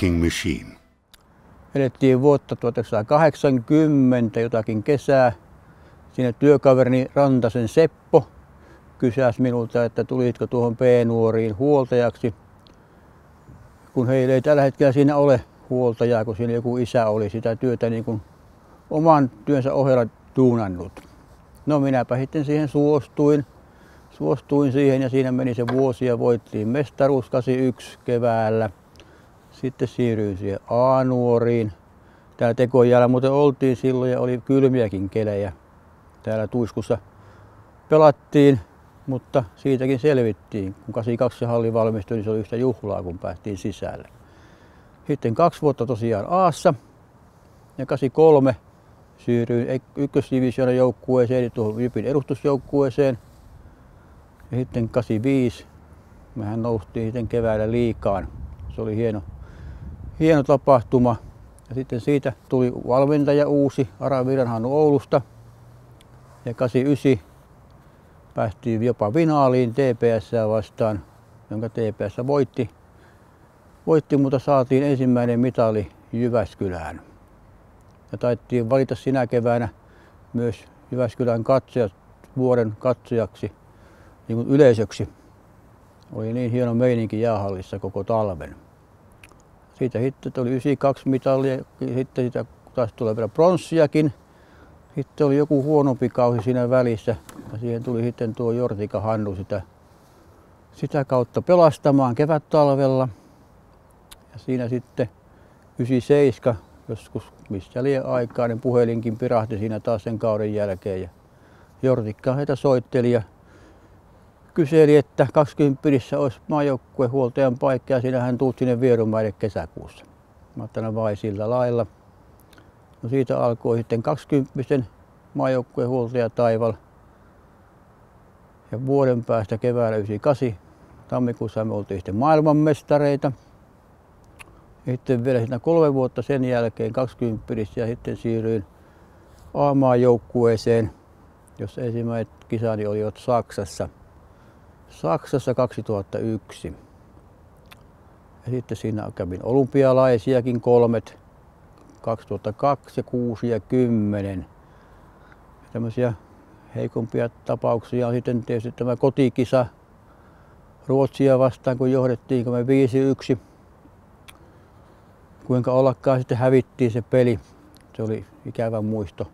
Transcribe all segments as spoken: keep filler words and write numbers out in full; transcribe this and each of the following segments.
Wrecking Machine. Elettiin vuotta tuhatyhdeksänsataakahdeksankymmentä, jotakin kesää. Siinä työkaverini Rantasen Seppo kysäsi minulta, että tulitko tuohon P-nuoriin huoltajaksi, kun heillä ei tällä hetkellä siinä ole huoltajaa, kun siinä joku isä oli sitä työtä niin kuin oman työnsä ohella duunannut. No minäpä sitten siihen suostuin, suostuin siihen ja siinä meni se vuosi ja voittiin mestaruus kahdeksankymmentäyksi keväällä. Sitten siirryin siihen A-nuoriin. Täällä Tekojäällä muuten oltiin silloin ja oli kylmiäkin kelejä. Täällä Tuiskussa pelattiin, mutta siitäkin selvittiin. Kun kahdeksankymmentäkaksi halli valmistui, niin se oli yhtä juhlaa, kun päästiin sisälle. Sitten kaksi vuotta tosiaan Aassa ja kahdeksankymmentäkolme siirryin ykkösdivisioonan joukkueeseen, eli tuohon Jypin edustusjoukkueeseen. Ja sitten kahdeksankymmentäviisi mehän noustiin sitten keväällä liigaan. Se oli hieno, hieno tapahtuma. Ja sitten siitä tuli valmentaja uusi, Ara Viranhannu Oulusta. Ja kahdeksankymmentäyhdeksän päästiin jopa finaaliin T P S:ää vastaan, jonka T P S voitti. Voitti, mutta saatiin ensimmäinen mitali Jyväskylään. Ja taittiin valita sinä keväänä myös Jyväskylän katsojat vuoden katsojaksi niin kuin yleisöksi. Oli niin hieno meininki jäähallissa koko talven. Siitä sitten tuli yhdeksänkymmentäkaksi mitalia, sitten siitä taas tulee vielä pronssiakin. Sitten oli joku huonompi kausi siinä välissä ja siihen tuli sitten tuo Jortika Hannu sitä, sitä kautta pelastamaan kevättalvella. Ja siinä sitten yhdeksänkymmentäseitsemän joskus missä liian aikaa, niin puhelinkin pirahti siinä taas sen kauden jälkeen. Ja Jortikka heitä soitteli ja kyseli, että kaksikymmentä olisi maajoukkuehuoltajan paikka ja siinähän tuut sinne Vierumäelle kesäkuussa. Mä ajattelin vai sillä lailla. No siitä alkoi sitten kaksikymppisen maajoukkuehuoltaja taival. Ja vuoden päästä keväällä yhdeksänkymmentäkahdeksan tammikuussa me oltiin sitten maailmanmestareita. Ja sitten vielä siinä kolme vuotta sen jälkeen kaksikymmentä ja sitten siirryin A-maajoukkueeseen, jossa ensimmäiset kisani olivat Saksassa. Saksassa kaksituhattayksi. Ja sitten siinä kävin olympialaisiakin kolmet, kaksituhattakaksi ja kuusi ja kymmenen. Tämmöisiä heikompia tapauksia on sitten tietysti tämä kotikisa Ruotsia vastaan, kun johdettiin kun me viisi yksi. Kuinka ollakaan sitten hävittiin se peli. Se oli ikävä muisto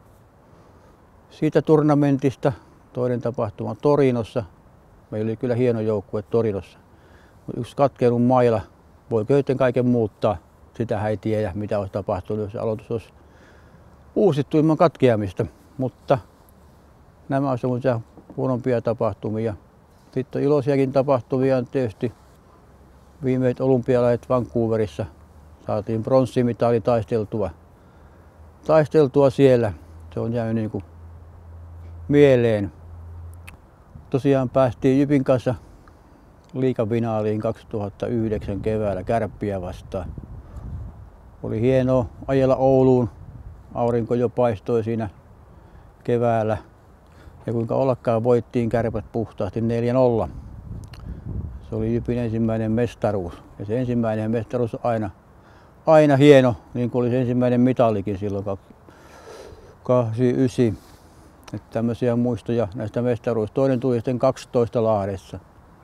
siitä turnamentista. Toinen tapahtuma Torinossa. Meillä oli kyllä hieno joukkue Torinossa. Yksi katkeilun maila. Voi köyten kaiken muuttaa. Sitä ei tiedä, mitä olisi tapahtunut, jos aloitus olisi uusittu ilman katkeamista. Mutta nämä ovat sellaisia huonompia tapahtumia. Sitten on iloisiakin tapahtumia on tietysti. Viimeiset olympialaiset Vancouverissa saatiin pronssimitali taisteltua. taisteltua siellä. Se on jäänyt niin kuin mieleen. Tosiaan päästiin Jypin kanssa liigafinaaliin kaksituhattayhdeksän keväällä Kärppiä vastaan. Oli hienoa ajella Ouluun. Aurinko jo paistoi siinä keväällä. Ja kuinka ollakaan voittiin Kärpät puhtaasti neljä nolla. Se oli Jypin ensimmäinen mestaruus. Ja se ensimmäinen mestaruus on aina, aina hieno, niin kuin oli se ensimmäinen mitalikin silloin kahdeksankymmentäyhdeksän. Että tämmöisiä muistoja näistä mestaruista. Toinen tuli sitten kaksitoista Lahdessa.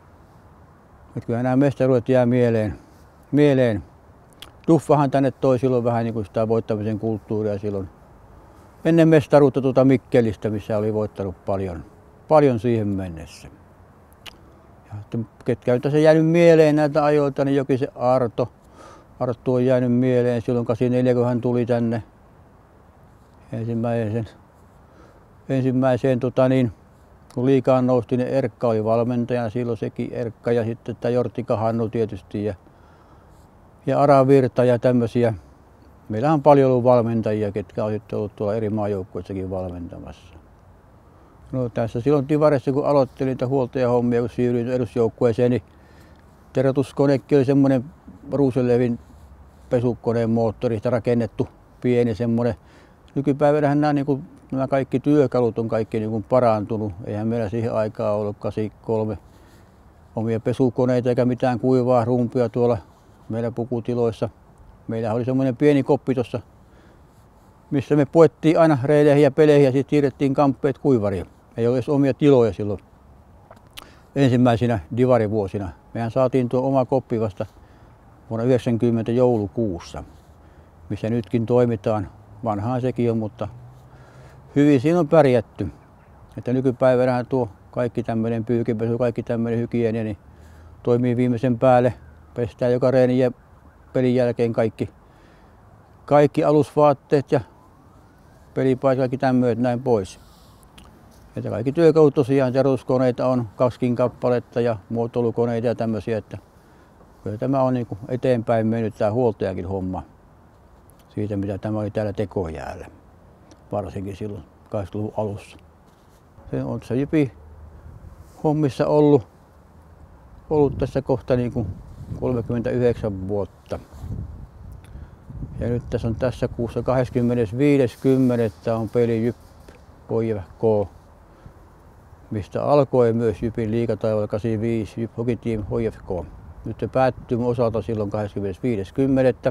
Että kyllä nämä mestaruudet jää mieleen. mieleen. Duffahan tänne toi silloin vähän niin kuin sitä voittamisen kulttuuria silloin. Ennen mestaruutta tuota Mikkelistä, missä oli voittanut paljon, paljon siihen mennessä. Ja ketkä on tässä jäänyt mieleen näitä ajoilta, niin Jokisen Arto. Arttu on jäänyt mieleen silloin kahdeksankymmentäneljä, kun hän tuli tänne ensimmäisen, ensimmäiseen, tota niin, kun liigaan nousti, niin Erkka oli valmentajana, silloin sekin Erkka ja sitten tämä Jortika Hannu tietysti ja, ja Ara Virta ja tämmöisiä. Meillä on paljon ollut valmentajia, ketkä on sitten ollut tuolla eri maajoukkueissakin valmentamassa. No tässä silloin Tivaressa, kun aloittelin niitä huoltajahommia, kun siirryin edusjoukkueeseen, niin terotuskonekin oli semmoinen Ruuselevin pesukoneen moottorista rakennettu pieni semmoinen. Nykypäivänähän nämä, niin kuin, nämä kaikki työkalut on kaikki niin kuin parantunut. Eihän meillä siihen aikaan ollut kahdeksankymmentäkolme omia pesukoneita eikä mitään kuivaa rumpia tuolla meillä pukutiloissa. Meillä oli semmoinen pieni koppi tuossa, missä me puettiin aina reileihin ja peleihin ja sitten siirrettiin kamppeet kuivariin. Ei ole edes omia tiloja silloin ensimmäisinä divarivuosina. Mehän saatiin tuo oma koppi vasta vuonna yhdeksänkymmentä joulukuussa, missä nytkin toimitaan. Vanhaa sekin on, mutta hyvin siinä on pärjätty. Että nykypäivänä tuo kaikki tämmöinen pyykinpesu, kaikki tämmöinen hygienia niin toimii viimeisen päälle. Pestään joka reenin ja pelin jälkeen kaikki, kaikki alusvaatteet ja pelipaikat, kaikki tämmöiset näin pois. Että kaikki työkalut tosiaan, teräskoneita on kaksikin kappaletta ja muotoilukoneita ja tämmöisiä. Että kyllä tämä on niin kuin eteenpäin mennyt tämä huoltajakin homma siitä, mitä tämä oli täällä tekojäällä. Varsinkin silloin kahdeksankymmentäluvun alussa. Se on se Jypi hommissa ollut, ollut tässä kohta niin kuin kolmekymmentäyhdeksän vuotta. Ja nyt tässä on tässä kuussa kahdeskymmenesviides kymmenettä on peli Jyp H J K, mistä alkoi myös Jypin liigataival kahdeksankymmentäviisi Jyp Hockey Team H J K. Nyt se päättyi mun osalta silloin kahdeskymmenesviides kymmenettä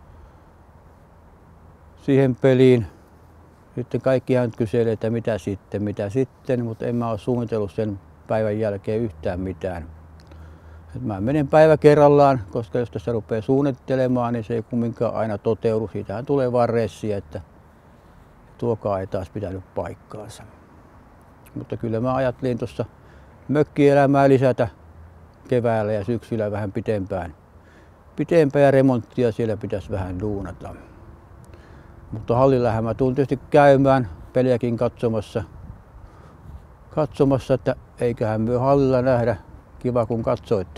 siihen peliin. Sitten kaikkihan kyselee, että mitä sitten, mitä sitten, mutta en mä ole suunnitellut sen päivän jälkeen yhtään mitään. Et mä menen päivä kerrallaan, koska jos tässä rupeaa suunnittelemaan, niin se ei kumminkaan aina toteudu. Siitähän tulee vaan ressiä, että tuokaan ei taas pitänyt paikkaansa. Mutta kyllä mä ajattelin tuossa mökkielämää lisätä keväällä ja syksyllä vähän pitempään. Pitempää remonttia siellä pitäisi vähän duunata. Mutta hallillahan mä tuun tietysti käymään pelejäkin katsomassa, katsomassa, että eiköhän myö hallilla nähdä. Kiva kun katsoitte.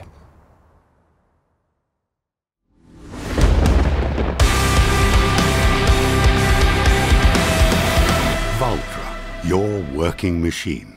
Valtra, your working machine.